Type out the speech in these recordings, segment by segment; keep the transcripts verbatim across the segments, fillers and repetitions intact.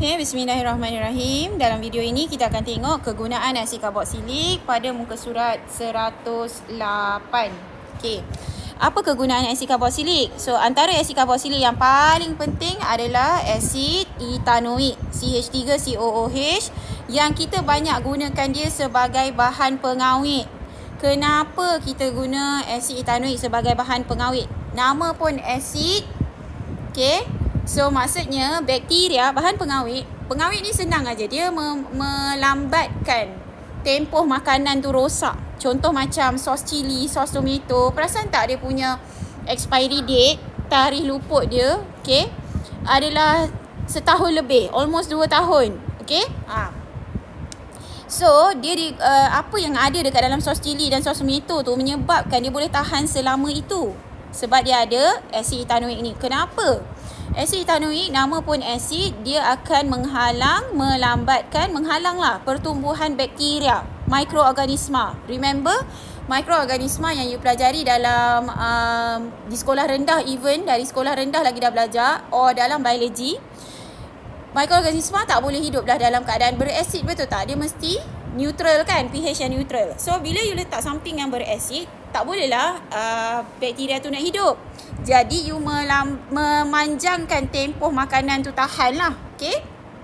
Okay, bismillahirrahmanirrahim. Dalam video ini kita akan tengok kegunaan asid karboksilik pada muka surat seratus lapan. Okay, apa kegunaan asid karboksilik? So, antara asid karboksilik yang paling penting adalah asid etanoik C H tiga C O O H yang kita banyak gunakan dia sebagai bahan pengawet. Kenapa kita guna asid etanoik sebagai bahan pengawet? Nama pun asid. Okay, so maksudnya bakteria, bahan pengawet. Pengawet ni senang aja, dia me melambatkan tempoh makanan tu rosak. Contoh macam sos cili, sos tomato. Perasan tak dia punya expiry date, tarikh luput dia, okay, adalah setahun lebih, almost dua tahun. Okay, ha. So, dia di, uh, apa yang ada dekat dalam sos cili dan sos tomato tu menyebabkan dia boleh tahan selama itu. Sebab dia ada asid etanoik ni. Kenapa? Asid etanoik, nama pun asid, dia akan menghalang, melambatkan, menghalanglah pertumbuhan bakteria, mikroorganisma. Remember, mikroorganisma yang you pelajari dalam um, di sekolah rendah, even dari sekolah rendah lagi dah belajar, or dalam biologi. Mikroorganisma tak boleh hidup dah dalam keadaan berasid, betul tak? Dia mesti neutral kan, pH yang neutral. So, bila you letak something yang berasid, tak bolehlah uh, bakteria tu nak hidup. Jadi, you melam, memanjangkan tempoh makanan tu tahan lah. Okay?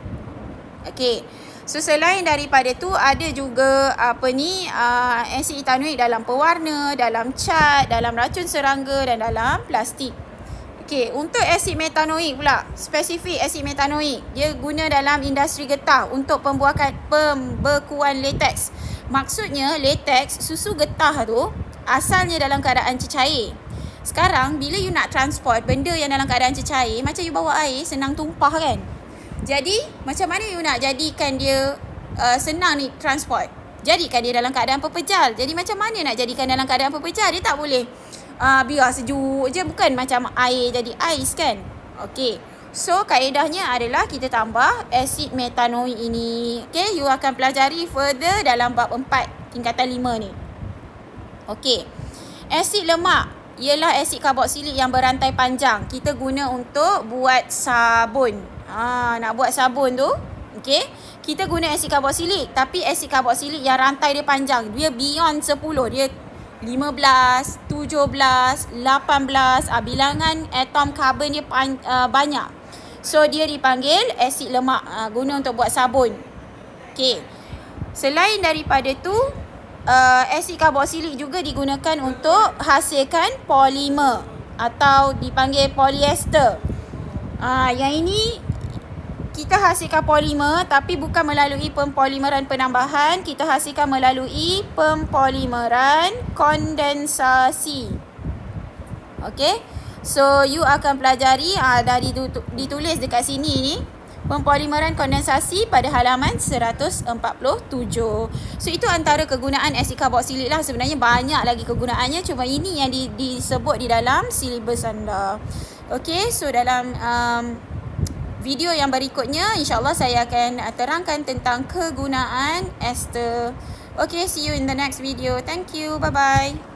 Okay. So, selain daripada tu, ada juga apa ni, uh, asid etanoik dalam pewarna, dalam cat, dalam racun serangga dan dalam plastik. Okay, untuk asid metanoik pula, spesifik asid metanoik, dia guna dalam industri getah untuk pembuatan pembekuan latex. Maksudnya latex, susu getah tu asalnya dalam keadaan cecair. Sekarang bila you nak transport benda yang dalam keadaan cecair, macam you bawa air, senang tumpah kan. Jadi macam mana you nak jadikan dia uh, senang ni transport? Jadikan dia dalam keadaan pepejal. Jadi macam mana nak jadikan dalam keadaan pepejal? Dia tak boleh Uh, biar sejuk je, bukan macam air jadi ais kan. Okay, so kaedahnya adalah kita tambah asid metanoik ini. Okay, you akan pelajari further dalam bab empat tingkatan lima ni. Okay, asid lemak ialah asid karboksilik yang berantai panjang. Kita guna untuk buat sabun. ha, Nak buat sabun tu, okay, kita guna asid karboksilik. Tapi asid karboksilik yang rantai dia panjang, dia beyond sepuluh. Dia lima belas, tujuh belas, lapan belas, ah, bilangan atom karbon dia pan, uh, banyak. So, dia dipanggil asid lemak, uh, guna untuk buat sabun. Okay. Selain daripada tu, uh, asid karboksilik juga digunakan untuk hasilkan polimer atau dipanggil polyester. Uh, yang ini kita hasilkan polimer tapi bukan melalui pempolimeran penambahan, kita hasilkan melalui pempolimeran kondensasi. Okay, so you akan pelajari, aa, dari ditulis dekat sini ni, pempolimeran kondensasi pada halaman seratus empat puluh tujuh. So, itu antara kegunaan asid karboksilik lah. Sebenarnya banyak lagi kegunaannya, cuma ini yang di, disebut di dalam silibus anda. Okay, so dalam um, video yang berikutnya, insyaAllah saya akan terangkan tentang kegunaan ester. Okay, see you in the next video. Thank you. Bye-bye.